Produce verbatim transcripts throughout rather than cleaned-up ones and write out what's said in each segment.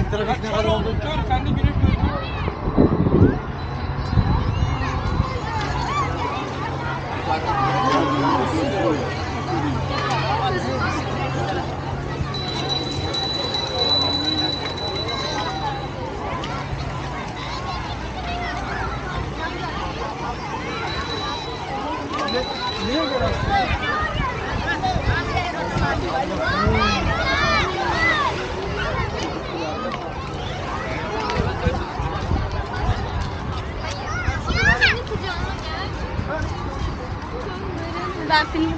trafik ne kadar oldu? Kör kendi güneş gözlüğü. Niye göre? Ben film.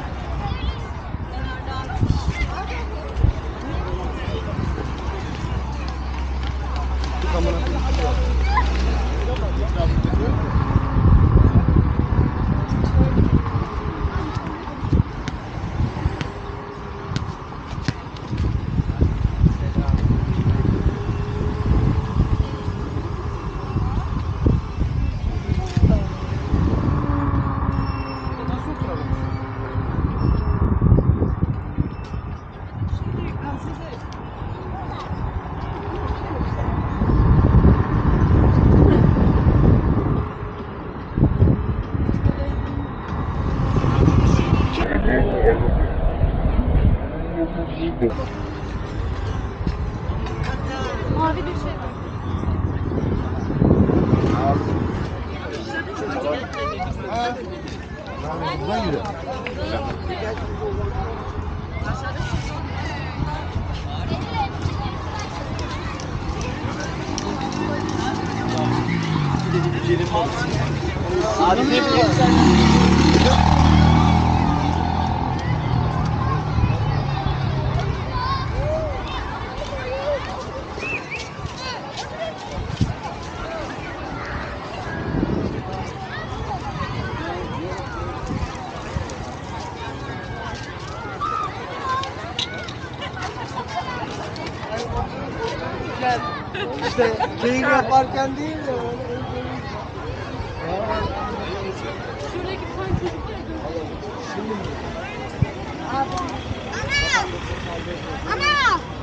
Mavi bir şey var. Buradan yürü. Abi ne İşte keyif yaparken değil de Şuradaki bir tane çocuk ya. Ana! Ana!